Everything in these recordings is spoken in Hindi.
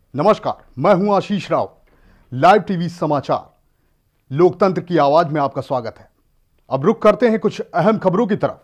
नमस्कार, मैं हूं आशीष राव। लाइव टीवी समाचार लोकतंत्र की आवाज में आपका स्वागत है। अब रुख करते हैं कुछ अहम खबरों की तरफ।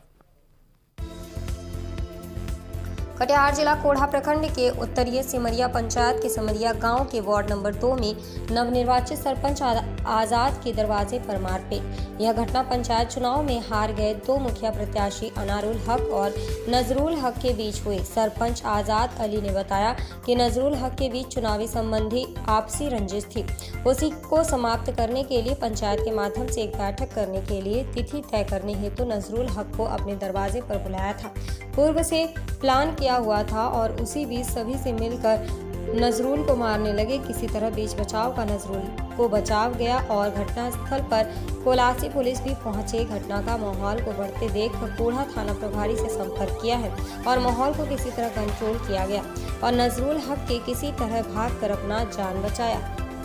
कटिहार जिला कोढ़ा प्रखंड के उत्तरीय सिमरिया पंचायत के सिमरिया गांव के वार्ड नंबर 2 में नवनिर्वाचित सरपंच आजाद के दरवाजे पर मारपीट। यह घटना पंचायत चुनाव में हार गए दो मुखिया प्रत्याशी अनारुल हक और नजरुल हक के बीच हुई। सरपंच आजाद अली ने बताया कि नजरुल हक के बीच चुनावी संबंधी आपसी रंजिश थी। उसी को समाप्त करने के लिए पंचायत के माध्यम से एक बैठक करने के लिए तिथि तय करने हेतु नजरुल हक को अपने दरवाजे पर बुलाया था। पूर्व से प्लान किया हुआ था और उसी बीच सभी से मिलकर नजरुल को मारने लगे। किसी तरह बीच बचाव का नजरुल को बचाव गया और घटनास्थल पर कोलासी पुलिस भी पहुंचे। घटना का माहौल को बढ़ते देख कोढ़ा थाना प्रभारी से संपर्क किया है और माहौल को किसी तरह कंट्रोल किया गया और नजरुल हक के किसी तरह भाग कर अपना जान बचाया।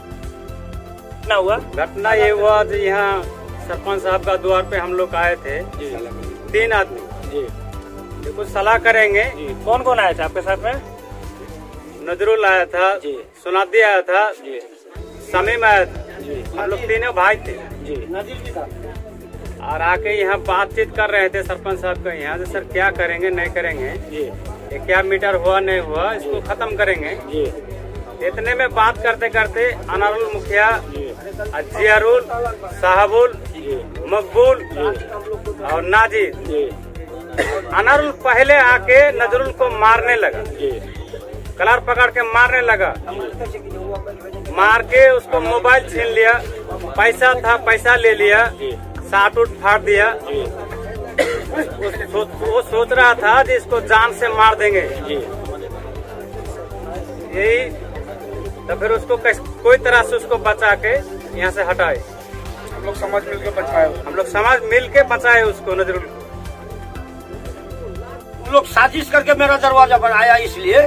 घटना ये हुआ यहाँ सरपंच साहब का द्वार पे हम लोग आए थे, 3 आदमी कुछ सलाह करेंगे। कौन कौन आया था आपके साथ में? नजरुल आया था, सुनादी आया था, समीम आया था। हम लोग तीनों भाई थे और आके यहाँ बातचीत कर रहे थे सरपंच साहब का यहाँ से, सर क्या करेंगे नहीं करेंगे, ये क्या मीटर हुआ नहीं हुआ, इसको खत्म करेंगे। इतने में बात करते करते अनारुल मुखिया, जियारुल, साहबुल, मकबूल और नाजिर, अनारुल पहले आके नजरुल को मारने लगा, कलर पकड़ के मारने लगा। मार के उसको मोबाइल छीन लिया, पैसा था पैसा ले लिया, साट उठ फाड़ दिया। वो सोच रहा था कि इसको जान से मार देंगे। यही तो फिर उसको कोई तरह से उसको बचा के यहाँ से हटाए। हम लोग समाज मिल के बचाए उसको नजरुल को। लोग साजिश करके मेरा दरवाजा पर आया, इसलिए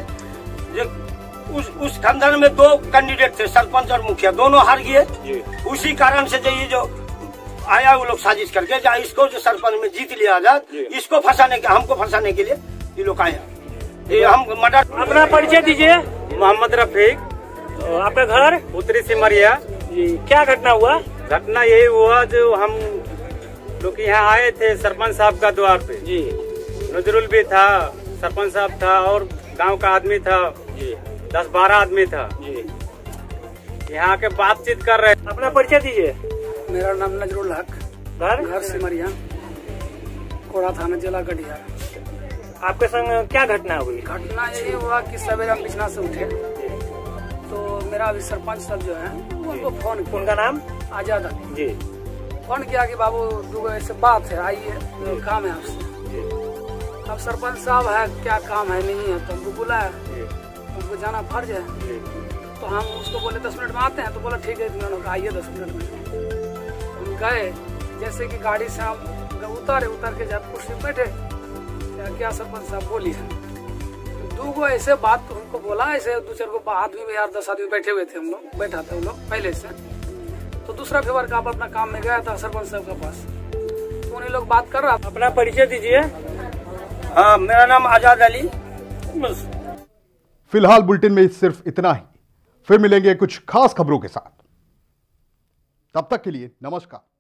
उस खानदान में 2 कैंडिडेट थे, सरपंच और मुखिया, दोनों हार गए। उसी कारण से ये जो आया वो लोग साजिश करके इसको जो सरपंच में जीत लिया आजाद, इसको फंसाने के, हमको फंसाने के लिए ये लोग आया। ये हम मर्डर। अपना परिचय दीजिए। मोहम्मद रफीक। आपका घर? उत्तरी सिमरिया। क्या घटना हुआ? घटना यही हुआ जो हम लोग यहाँ आए थे सरपंच साहब का द्वार पे। नजरुल भी था, सरपंच साहब था और गांव का आदमी था, 10-12 आदमी था। यहाँ के बातचीत कर रहे। अपना परिचय दीजिए। मेरा नाम नजरुल हक, घर सिमरिया, कोढ़ा थाना, जिला कटिहार। आपके संग क्या घटना हुई? घटना यही हुआ कि सवेरे हम बिछना से उठे तो मेरा अभी सरपंच साहब जो है उनको फोन, उनका नाम आजाद जी, फोन किया कि बाबू 2 ऐसे बात है, आइए काम है आपसे। अब सरपंच साहब है, क्या काम है नहीं है, तो हमको बुलाया, हमको जाना फर्ज है। तो हम उसको बोले 10 मिनट में आते हैं, तो बोला ठीक है, आइए 10 मिनट में। हम गए, जैसे कि गाड़ी से हम उतर के जब कुर्सी बैठे, क्या सरपंच साहब बोली है, 2 ऐसे बात उनको बोला, ऐसे 2-4 को आदमी में, 10 आदमी बैठे हुए थे, हम लोग बैठा थे हम लोग पहले से। तो दूसरा फेवर का अपना काम में गया था सरपंच साहब के पास, तो उन्हीं लोग बात कर रहा। अपना परिचय दीजिए। हाँ, मेरा नाम आजाद अली। फिलहाल बुलेटिन में सिर्फ इतना ही। फिर मिलेंगे कुछ खास खबरों के साथ। तब तक के लिए नमस्कार।